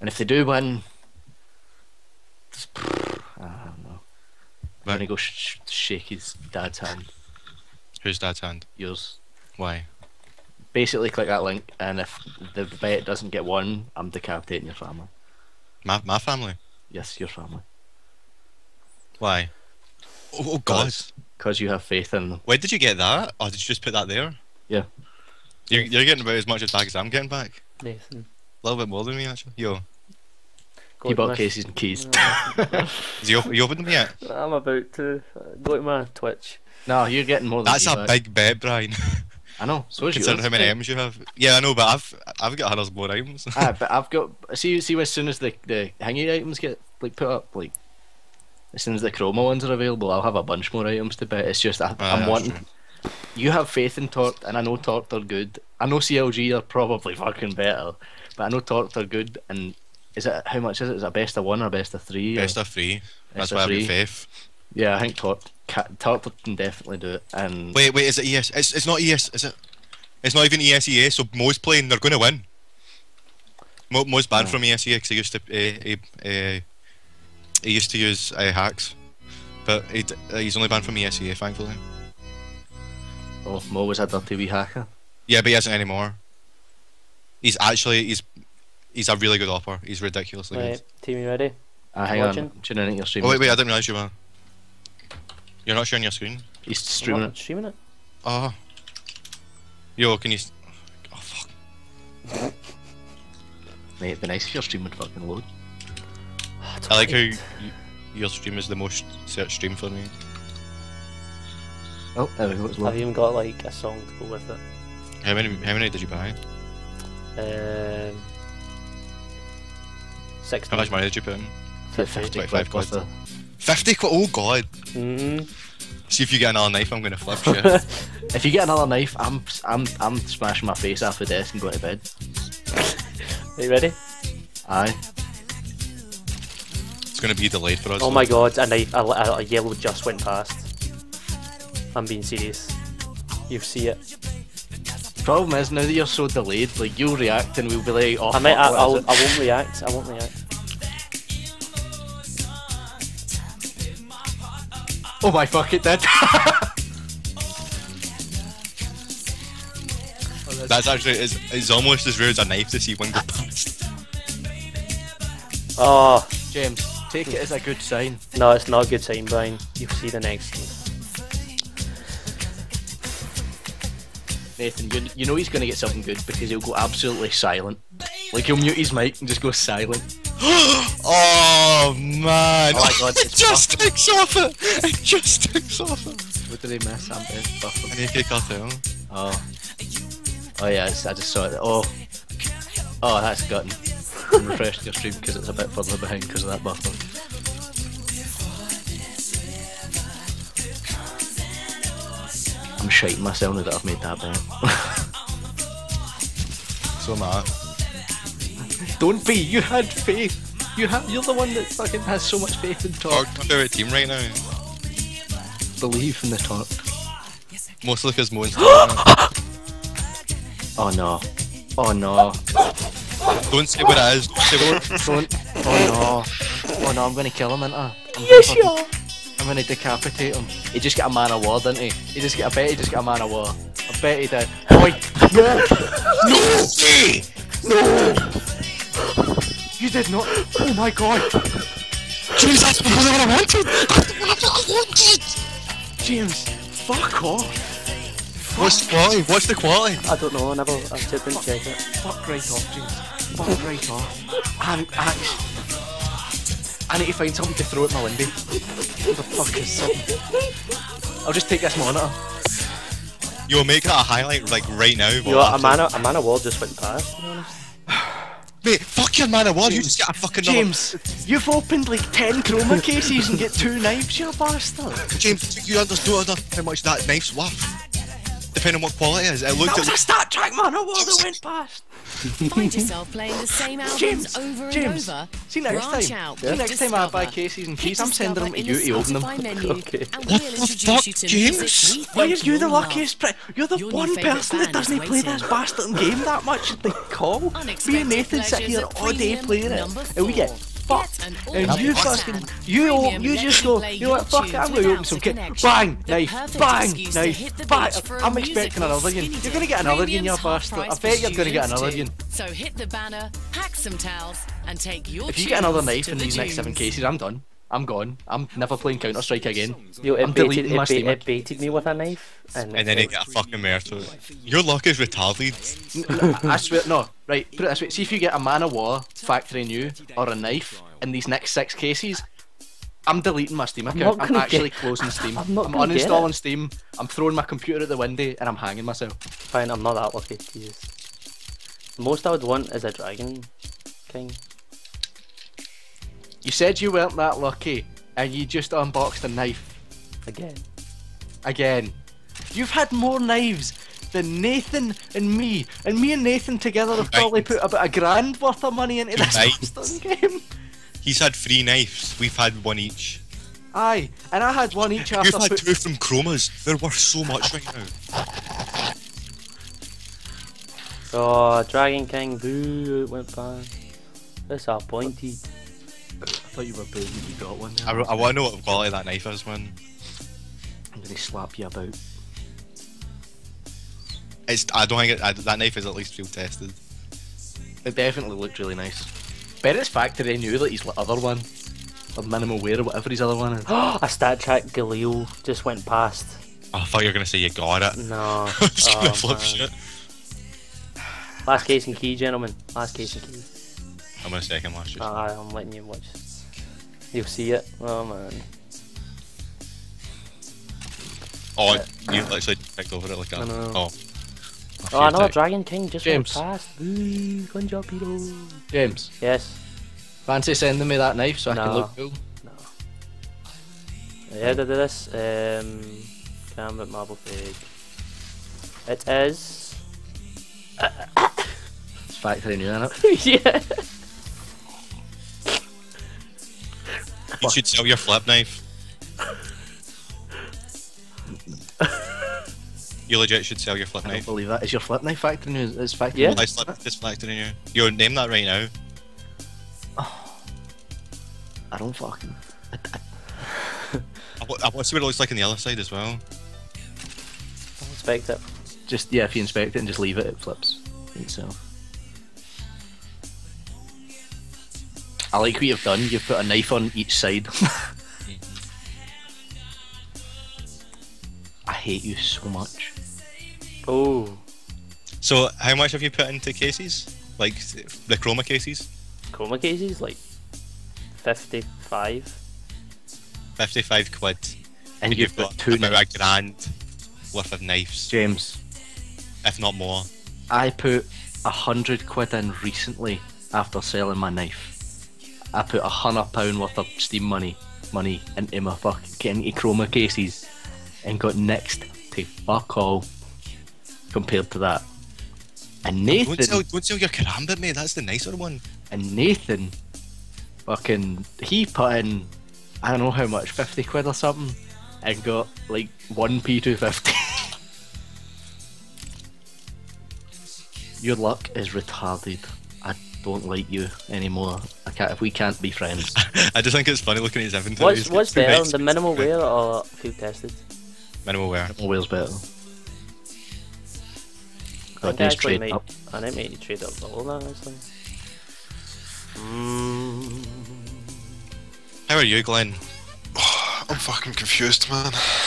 And if they do win, I don't know. I'm gonna go shake his dad's hand. Whose dad's hand? Yours. Why? Basically, click that link, and if the bet doesn't get won, I'm decapitating your family. My family? Yes, your family. Why? Oh God! Because you have faith in them. Where did you get that? Or did you just put that there? Yeah. You're getting about as much back as I'm getting back. Nathan. A little bit more than me actually. Yo. He bought cases and keys. Is you opened them yet? I'm about to go to my Twitch. No, you're getting more than That's a big bet, Brian. I know. So is Considering how many items you have. Yeah, I know, but I've got hundreds more items. But I've got see as soon as the hangy items get like put up, like as soon as the chroma ones are available, I'll have a bunch more items to bet. It's just I'm wanting. True. You have faith in Torqued, and I know Torqued are good. I know CLG are probably fucking better, but I know Torqued are good. And is it how much is it? Is it a best of 1 or best of 3? Best of 3. That's why I've got faith. Yeah, I think Torqued can definitely do it. And wait, is it ES? It's not ES, is it? It's not even ESEA. So Mo's playing. They're going to win. Mo's banned from ESEA because he used to he used to use hacks, but he's only banned from ESEA, thankfully. Oh, Mo was a dirty wee hacker. Yeah, but he isn't anymore. He's a really good opper. He's ridiculously good. Team, you ready? Hang on. Tuning in your stream. Oh wait, I didn't realise you were. You're not sharing your screen? He's streaming it. Streaming it? Oh. Yo, can you... Oh, fuck. Mate, it'd be nice if your stream would fucking load. I like how your stream is the most searched stream for me. Oh, there we go, it's loading. I've even got like a song to go with it. How many did you buy? 60. How much money did you put in? 25 quid. 50 quid? Oh god! See if you get another knife, I'm gonna flip shit. If you get another knife, I'm smashing my face off the desk and going to bed. Are you ready? Aye. It's gonna be delayed for us. Oh my god, a yellow just went past. I'm being serious. You see it. Problem is, now that you're so delayed, like you'll react and we'll be like, oh, I won't react. I won't react. Oh my fuck, it did. That's actually it's almost as rare as a knife to see one go past. Oh, James, take it as a good sign. No, it's not a good sign, Brian. You'll see the next one. Nathan, you know he's going to get something good because he'll go absolutely silent. Like he'll mute his mic and just go silent. Oh man! Oh my god, it just takes off it! It just takes off it! What did he miss? I'm dead. AK Cartel. Oh. Oh yeah, I just saw it. Oh. Oh, that's gutting. I'm refreshing your stream because it's a bit further behind because of that buffer. I'm shiting myself now that I've made that bet. So am I. Don't be. You had faith. You're the one that fucking has so much faith in Torqued. Torqued are a team right now. Believe in the Torqued. Mostly because Mo's Oh no. Oh no. Don't say what it is. Don't. Oh no. Oh no, I'm gonna kill him, ain't I? Yes, you are. I'm gonna decapitate him. He just got a man of war, didn't he? I bet he just got a man of war. I bet he did. Boy! No! No! No! You did not! Oh my god! James, that's because what I wanted! That's what I wanted! James, fuck off! What's the quality? What's the quality? I don't know, I didn't check it. Fuck right off, James. Fuck right off. I need to find something to throw at my window. What the fuck is something? I'll just take this monitor. You'll make that a highlight like right now. You know what, a man of war just went past, to be honest. Mate, fuck your man of war, you just get a fucking James, you've opened like 10 chroma cases and get 2 knives, you bastard. James, you don't understand how much that knife's worth. The depending on what quality it is. It looked That was at a Star Trek man award that went past. Find yourself playing the same albums James, over and James, over. see next Branch time. out See with next time I buy Discover. cases and Hit keys, I'm sending them to Discover you in to the open them. Spotify menu, Okay. and What we'll the introduce fuck, you to James? music we Why are think you the you'll love. luckiest You're the Your new one favourite person that band is doesn't play waiting. this bastard game that much. They call. Me Unexpected and Nathan sit pleasures here at all day Premium playing it, number and we get 4. fucked. Get an And all-new you plan. fucking, Premium you lets just you go, play you know what, your fuck it, tunes I'm going to open without some a kit. connection. Bang, The knife, perfect bang, excuse to knife, hit the bang. beach for a I'm expecting musical another one. skinny You're going to dip. get another one, you Premium's bastard. I half bet you're price going to get for another students one. too. So hit the banner, pack some towels, and take your If you get another tunes knife to in the these next 7 dunes. cases, I'm done. I'm gone. I'm never playing Counter-Strike again. Yo, I'm deleting my Steam. it baited me with a knife, and and then it got a fucking murder. Your luck is retarded. I swear, no. Right, put it this way. See if you get a Man of War, Factory New, or a knife in these next 6 cases, I'm deleting my Steam account. not I'm gonna actually get- closing Steam. I'm not gonna get uninstalling it. Steam. I'm throwing my computer at the window and I'm hanging myself. Fine, I'm not that lucky. Jesus. The most I would want is a Dragon King. You said you weren't that lucky, and you just unboxed a knife Again. again. You've had more knives than Nathan and me and Nathan together have probably put about $1,000 worth of money into this Right. bastard game. He's had 3 knives. We've had 1 each. Aye, and I had one each after. You've had 2 from Chromas. They're worth so much right now. Oh, Dragon King, boo, it went bad. Disappointed. I thought you were booing you got one there. I want to know what quality that knife is, man. I'm gonna slap you about. I don't think that knife is at least field tested. It definitely looked really nice. Bet it's Factory New that his other one, or Minimal Wear or whatever his other one is. A Stat Track Galileo just went past. Oh, I thought you were gonna say you got it. No. I was just gonna Oh, flip man. shit. Last case and key, gentlemen. Last case and key. I'm gonna second last year. I'm letting you watch. You'll see it. Oh man. Oh, you literally picked over it like I know. that. Oh. Oh, another Dragon King just James. went past. Ooh, good job, Peter. James, Yes. fancy sending me that knife so I can No. look cool? Yeah, I did this. Gambit Marble Fig. It is. It's Factory New, innit? Yeah. You should sell your flip knife. You legit should sell your flip I don't knife. believe that. Is your flip knife Factory New? Is Factory Yeah. New? I slipped this factory in you. Yo, name that right now. I don't fucking. I want to see what it looks like on the other side as well. I'll inspect it. Just, yeah, if you inspect it and just leave it, it flips itself. I like what you've done. You've put a knife on each side. I hate you so much. Oh, So, how much have you put into cases? Like the chroma cases? chroma cases like 55. 55 quid. And you've got 2 about knives. £1,000 worth of knives, James, if not more. I put 100 quid in recently after selling my knife. I put £100 worth of Steam money into my fucking into chroma cases and got next to fuck all compared to that. And Don't sell your Karambit, mate. That's the nicer one. Nathan fucking he put in I don't know how much, 50 quid or something, and got like 1 P250. Your luck is retarded. I don't like you anymore. I can't. If we can't be friends. I just think it's funny looking at his inventory. What's better, the minimal wear or field tested? Minimal wear. Where's better? I God, think I these actually trade might. up. I might make you trade up all that honestly. How are you, Glenn? I'm fucking confused, man.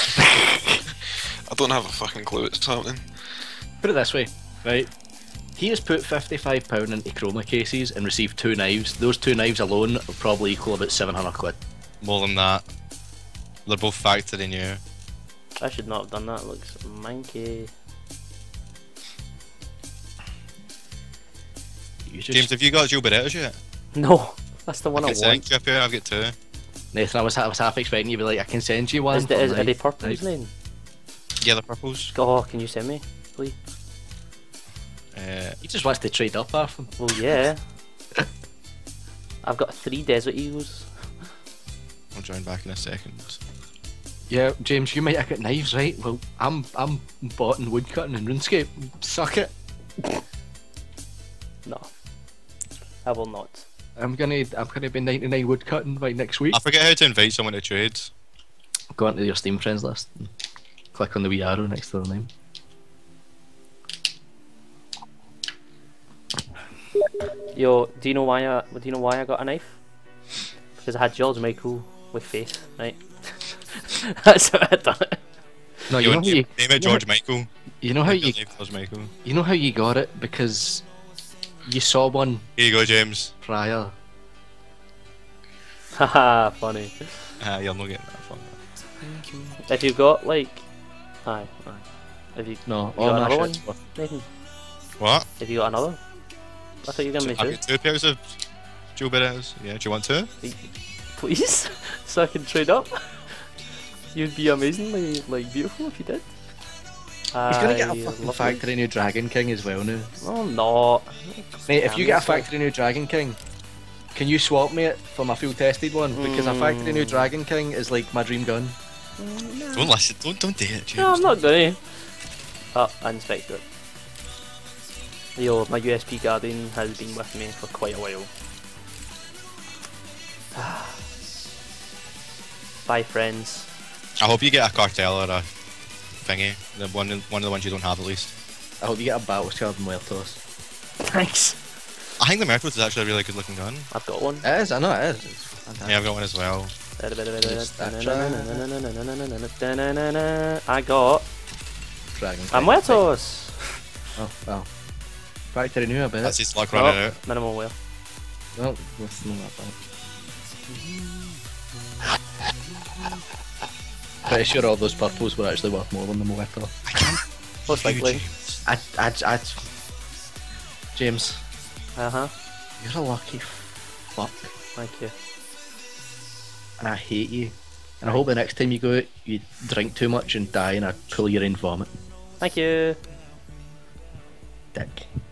I don't have a fucking clue what's happening. Put it this way, right? He has put £55 into chroma cases and received 2 knives. Those 2 knives alone will probably equal about 700 quid. More than that. They're both factory new. I should not have done that. It looks manky. You just, James, have you got Joe Berettas yet? No, that's the one I I've got want. you up here, I've got 2. Nathan, I was half expecting you to be like, I can send you one. Is for are they knife." purple name? Yeah, the purples. Oh, can you send me, please? He just wants to trade up half them. Well, yeah. I've got 3 Desert Eagles. I'll join back in a second. Yeah, James, you might have got knives, right? Well, I'm bought in woodcutting and RuneScape. Suck it. No, I will not. I'm gonna be 99 woodcutting by next week. I forget how to invite someone to trade. Go onto your Steam friends list. And click on the wee arrow next to their name. Yo, do you know why I got a knife? Because I had George Michael with Faith, right? That's what I done. No, you know how you name it George Michael. You know how you George Michael. you know how you got it because you saw one Here you go, James. prior. Haha, funny. You're not getting that fun. If you've got like, aye. If you No, you oh got no, another one, shit's worth- Nathan? What? If you got another, I thought you were gonna I've make got 2 pairs of Joe Berettas. Yeah, do you want 2? please, so I can trade up. You'd be amazingly like beautiful if you did. He's gonna get a fucking factory new Dragon King as well now. Oh no, Mate, if you get a factory new Dragon King, can you swap me it for my field tested one? Because a factory new Dragon King is like my dream gun. Don't listen. Don't do it, James. no, I'm not gonna. Oh, I inspect it. Yo, my USP Guardian has been with me for quite a while. Bye, friends. I hope you get a cartel or a thingy. One of the ones you don't have at least. I hope you get a battle scarred Muertos. Thanks. I think the Myrtos is actually a really good looking gun. I've got one. It is, I know it is. It's fantastic. Yeah, I've got one as well. I got Dragon a King. Muertos. Oh, well. Factory new, I bet. That's his luck running Oh, out. minimal wear. Well, that's not that bad. Pretty sure all those purples were actually worth more than the Muerto. Most likely. I James, Uh-huh. you're a lucky fuck, Thank you. and I hate you. And I hope the next time you go out, you drink too much and die in a pool of your own vomit. Thank you. Dick.